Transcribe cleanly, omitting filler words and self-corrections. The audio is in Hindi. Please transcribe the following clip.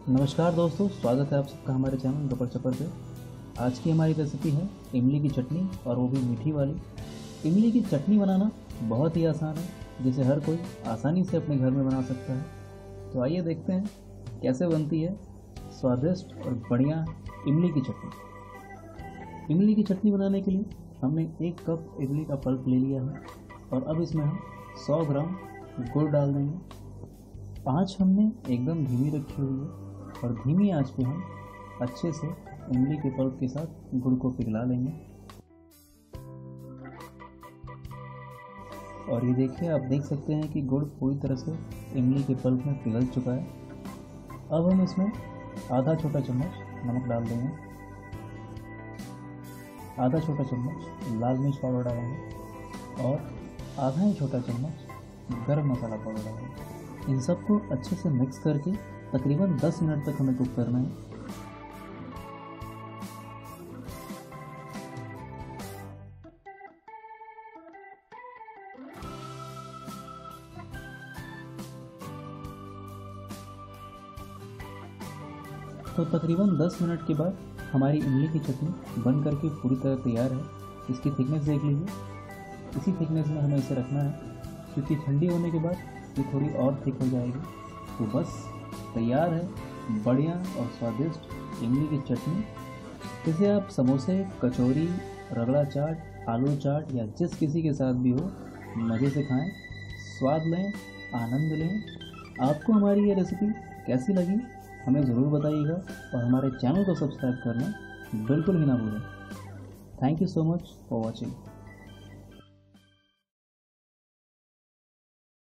नमस्कार दोस्तों, स्वागत है आप सबका हमारे चैनल गपर चपर पे। आज की हमारी रेसिपी है इमली की चटनी, और वो भी मीठी वाली। इमली की चटनी बनाना बहुत ही आसान है, जिसे हर कोई आसानी से अपने घर में बना सकता है। तो आइए देखते हैं कैसे बनती है स्वादिष्ट और बढ़िया इमली की चटनी। इमली की चटनी बनाने के लिए हमने 1 कप इमली का पल्प ले लिया है, और अब इसमें हम 100 ग्राम गुड़ डाल देंगे। आँच हमने एकदम धीमी रखी हुई है, और धीमी आंच पे हम अच्छे से इमली के पल्प के साथ गुड़ को पिघला लेंगे। और ये देखिए, आप देख सकते हैं कि गुड़ पूरी तरह से इमली के पल्प में पिघल चुका है। अब हम इसमें आधा छोटा चम्मच नमक डाल देंगे, आधा छोटा चम्मच लाल मिर्च पाउडर डालेंगे, और आधा ही छोटा चम्मच गरम मसाला पाउडर डालेंगे। इन सबको अच्छे से मिक्स करके तकरीबन 10 मिनट तक हमें कुक करना है। तो तकरीबन 10 मिनट के बाद हमारी इमली की चटनी बन करके पूरी तरह तैयार है। इसकी थिकनेस देख लीजिए, इसी थिकनेस में हमें इसे रखना है, क्योंकि ठंडी होने के बाद ये थोड़ी और थिक हो जाएगी। तो बस तैयार है बढ़िया और स्वादिष्ट इमली की चटनी। इसे आप समोसे, कचौरी, रगड़ा चाट, आलू चाट या जिस किसी के साथ भी हो, मज़े से खाएं, स्वाद लें, आनंद लें। आपको हमारी ये रेसिपी कैसी लगी हमें ज़रूर बताइएगा, और हमारे चैनल को सब्सक्राइब करना बिल्कुल भी ना भूलें। Thank you so much for watching.